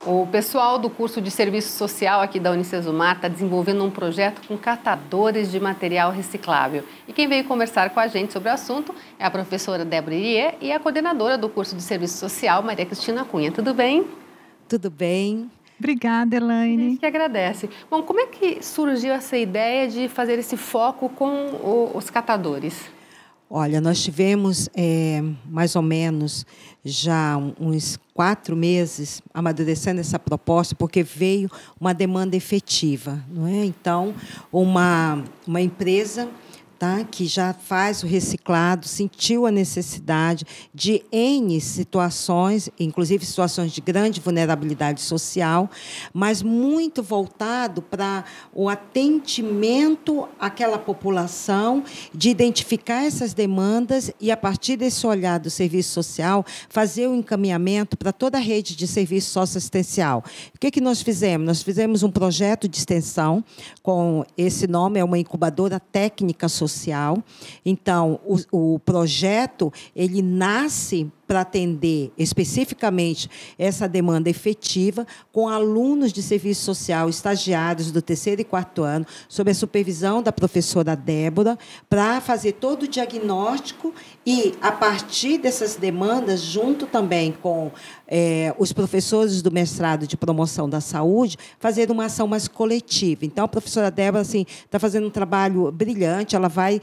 O pessoal do curso de Serviço Social aqui da Unicesumar está desenvolvendo um projeto com catadores de material reciclável. E quem veio conversar com a gente sobre o assunto é a professora Débora Irier e a coordenadora do curso de Serviço Social, Maria Cristina Cunha. Tudo bem? Tudo bem. Obrigada, Elaine. A gente que agradece. Bom, como é que surgiu essa ideia de fazer esse foco com os catadores? Olha, nós tivemos mais ou menos já uns 4 meses amadurecendo essa proposta, porque veio uma demanda efetiva, não é? Então, uma empresa, tá, que já faz o reciclado, sentiu a necessidade de N situações, inclusive situações de grande vulnerabilidade social, mas muito voltado para o atendimento àquela população, de identificar essas demandas e, a partir desse olhar do serviço social, fazer o encaminhamento para toda a rede de serviço socioassistencial. O que nós fizemos? Nós fizemos um projeto de extensão, com esse nome, é uma incubadora técnica social. Então, o projeto ele nasce para atender especificamente essa demanda efetiva com alunos de serviço social, estagiários do 3º e 4º ano, sob a supervisão da professora Débora, para fazer todo o diagnóstico e, a partir dessas demandas, junto também com os professores do mestrado de promoção da saúde, fazer uma ação mais coletiva. Então, a professora Débora está fazendo um trabalho brilhante, ela vai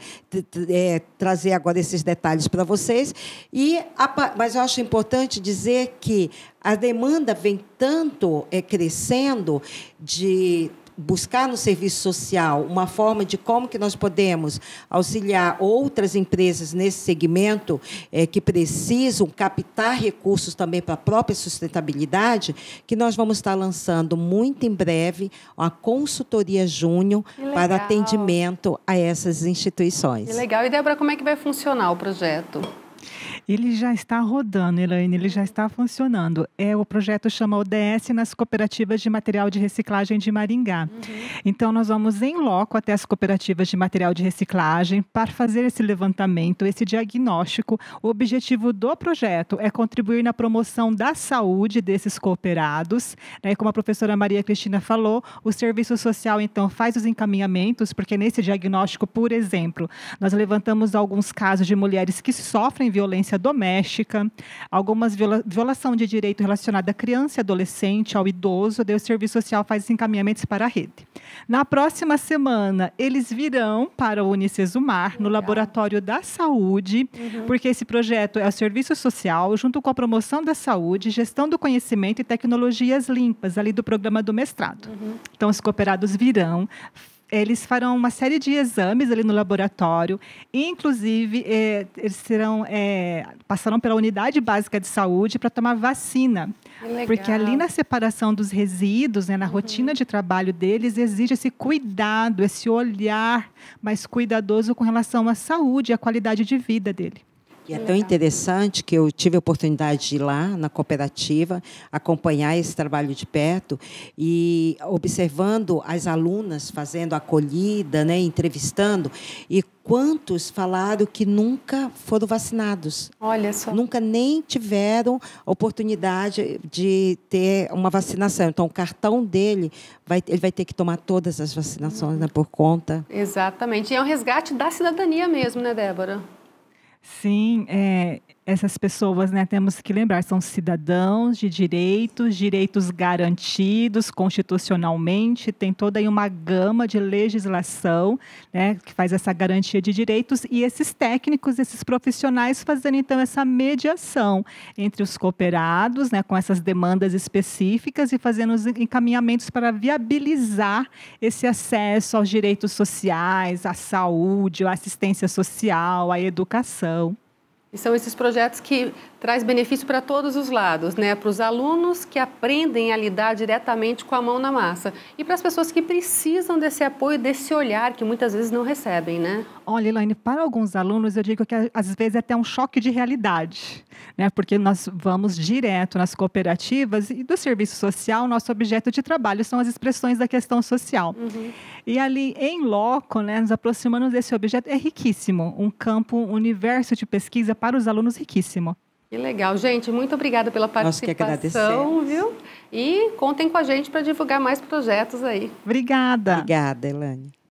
trazer agora esses detalhes para vocês, mas eu acho importante dizer que a demanda vem tanto crescendo de buscar no serviço social uma forma de como que nós podemos auxiliar outras empresas nesse segmento que precisam captar recursos também para a própria sustentabilidade, que nós vamos estar lançando muito em breve uma consultoria júnior para atendimento a essas instituições. Que legal. E, Débora, como é que vai funcionar o projeto? Ele já está rodando, Elaine, ele já está funcionando. O projeto chama ODS nas cooperativas de material de reciclagem de Maringá. Então, nós vamos em loco até as cooperativas de material de reciclagem para fazer esse levantamento, esse diagnóstico. O objetivo do projeto é contribuir na promoção da saúde desses cooperados, né? Como a professora Maria Cristina falou, o serviço social, então, faz os encaminhamentos, porque nesse diagnóstico, por exemplo, nós levantamos alguns casos de mulheres que sofrem violência doméstica, algumas violação de direito relacionada à criança e adolescente, ao idoso, daí o serviço social faz encaminhamentos para a rede. Na próxima semana, eles virão para o Unicesumar, no Laboratório da Saúde, porque esse projeto é o serviço social, junto com a promoção da saúde, gestão do conhecimento e tecnologias limpas, ali do programa do mestrado. Então, os cooperados virão, eles farão uma série de exames ali no laboratório, inclusive eles passarão pela unidade básica de saúde para tomar vacina. Porque ali na separação dos resíduos, né, na rotina de trabalho deles, exige esse cuidado, esse olhar mais cuidadoso com relação à saúde e à qualidade de vida dele. E é tão interessante que eu tive a oportunidade de ir lá na cooperativa, acompanhar esse trabalho de perto e observando as alunas fazendo a acolhida, né, entrevistando, e quantos falaram que nunca foram vacinados. Olha só. Nunca nem tiveram oportunidade de ter uma vacinação. Então, o cartão dele, ele vai ter que tomar todas as vacinações, né, por conta. Exatamente. E é um resgate da cidadania mesmo, né, Débora? Sim, essas pessoas, né, temos que lembrar, são cidadãos de direitos garantidos constitucionalmente, tem toda aí uma gama de legislação, né, que faz essa garantia de direitos, e esses técnicos, esses profissionais fazendo então essa mediação entre os cooperados, né, com essas demandas específicas e fazendo os encaminhamentos para viabilizar esse acesso aos direitos sociais, à saúde, à assistência social, à educação. E são esses projetos que traz benefício para todos os lados, né? Para os alunos que aprendem a lidar diretamente com a mão na massa e para as pessoas que precisam desse apoio, desse olhar que muitas vezes não recebem, né? Olha, Elaine, para alguns alunos eu digo que às vezes é até um choque de realidade, né? Porque nós vamos direto nas cooperativas e do serviço social, nosso objeto de trabalho são as expressões da questão social. E ali em loco, né, nos aproximando desse objeto, é riquíssimo, um campo, um universo de pesquisa para os alunos riquíssimo. Que legal. Gente, muito obrigada pela Nós que participação, agradecemos. viu? E contem com a gente para divulgar mais projetos aí. Obrigada. Obrigada, Elane.